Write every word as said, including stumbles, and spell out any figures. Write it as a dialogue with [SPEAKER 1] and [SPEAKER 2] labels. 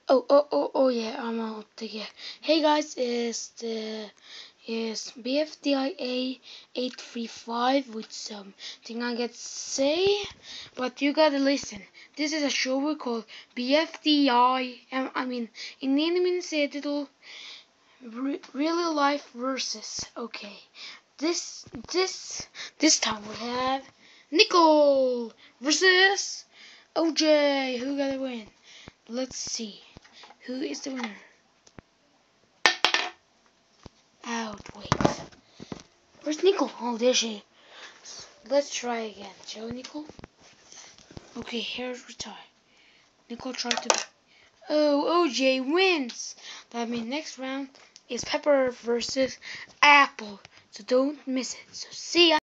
[SPEAKER 1] Oh, oh, oh, oh, yeah, I'm out again. Hey guys, it's the is B F D I A eight three five with something I get to say, but you gotta listen. This is a show we call B F D I, um, I mean, in Name title, re Real Life Versus. Okay, this, this, this time we have Nicole versus O J. Who gotta win? Let's see. Who is the winner? Out, wait. Where's Nicole? Oh, there she is. Let's try again. Shall we, Nicole? Okay, here's retire. Nicole tried to... Oh, O J wins! That means next round is Pepper versus Apple. So don't miss it. So see ya!